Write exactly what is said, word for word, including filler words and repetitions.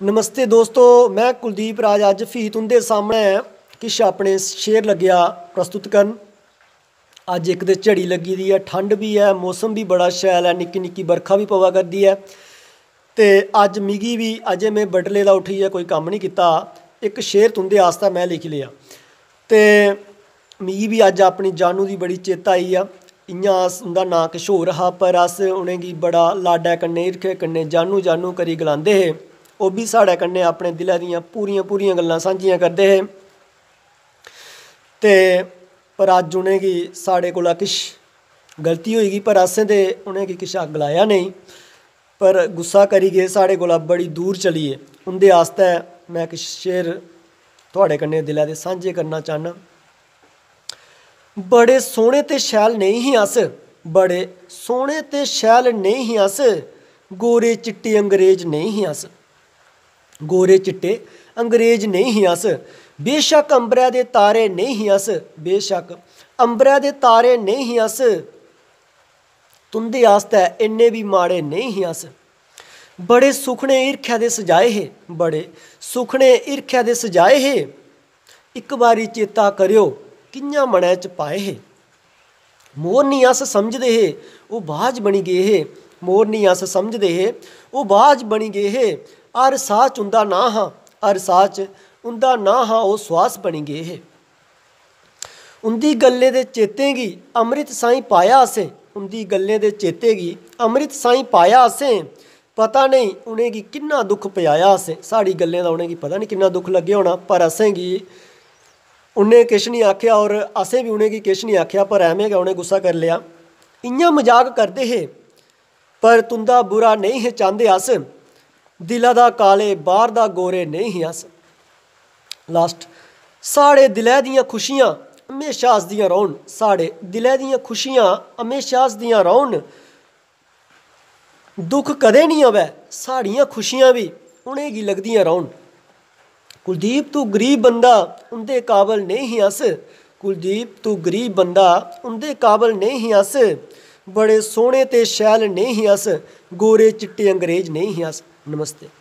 नमस्ते दोस्तों, मैं कुलदीप राज अज फ्ही तुंदे सामने किश अपने शेर लग्या प्रस्तुत करन। अज एक ते झड़ी लगी दी है, ठंड भी है, मौसम भी बड़ा शैल है, निक्की निक्की बरखा भी पवा करदी है। ते अज मिगी भी अजे मैं बडले दा उठियै कोई कम्म नहीं कीता, एक शेर तुंदे आस्ते मैं लिखी लिया। ते मिगी भी अज अपनी जानू दी बड़ी चेता आई आ। इ'यां अस उं'दा नांऽ किश होर हा, पर अस उ'नेंगी बड़ा लाडै कन्नै हिरखै कन्नै जानू जानू करी गलांदे हे। ओह् बी साढ़े कन्नै अपने दिलै दियां पूरियां पूरियां गल्लां सांझियां करदे हे। ते पर अज्ज उ'नेंगी साढ़े कोला किश गलती होई गेई, पर असें ते उ'नेंगी किश गलाया नेईं, पर गुस्सा करी गे, साढ़े कोला बड़ी दूर चली गे। उं'दे आस्तै मैं किश शेर थुआढ़े कन्नै दिलै दे सांझे करना चाह्न्नां। बड़े सोह्ने ते शैल नेईं ही अस, बड़े सोह्ने ते शैल नेईं ही अस, गोरे चिट्टे अंग्रेज नेईं ही अस, गोरे चिट्टे अंग्रेज नेईं ही अस। बेशक अंबरै दे तारे नेईं ही अस, बेशक अंबरै दे तारे नेईं ही अस, तुं'दे आस्तै इन्ने बी माड़े नेईं ही अस। बड़े सुखने हिरखै दे सजाए हे, बड़े सुखने हिरखै दे सजाए हे, इक बारी चेता करेओ कि'यां मनै च पाए हे। मोर नहीं अस समझदे हे, ओह् बाज बनी गे हे, मोर नहीं अस समझदे हे, ओह् बाज बनी गे हे। हर साह् च उं'दा नांऽ हा, हर साह् च उं'दा नांऽ हा, ओह् सुआस बनी गे हे। उं'दी गल्लें दे चेतें गी अमृत साईं पाया असें, उं'दी गल्लें दे चेते गी अमृत साईं पाया असें। पता नेईं उ'नेंगी किन्ना दुख पजाया असें, साढ़ी गल्लें दा उ'नेंगी पता नहीं किन्ना दुख लग्गेआ होना, पर असेंगी उ'नें किश नहीं आखेआ और असें भी उ'नेंगी किश नहीं आखेआ, पर ऐवें गै उ'नें गुस्सा करी लेआ। इ'यां मजाक करदे हे, पर तुं'दा बुरा नेईं हे चांह्दे अस, दिला दा काले बाह्र दा गोरे नेईं ही अस। लास्ट, साढ़े दिलै दियां खुशियां हमेशा हसदियां रौह्न, साढ़े दिलै दियां खुशियां हमेशा हसदियां रौह्न, दुख कदें नहीं आवै, साढ़ियां खुशियां भी उ'नेंगी लगदियां रौह्न। कुलदीप तू गरीब बंदा उं'दे काबल नेईं ही अस, कुलदीप तू गरीब बंदा उं'दे काबल नेईं ही अस। बड़े सोह्ने ते शैल नेईं ही अस, गोरे चिट्टे अंग्रेज नेईं ही अस। नमस्ते।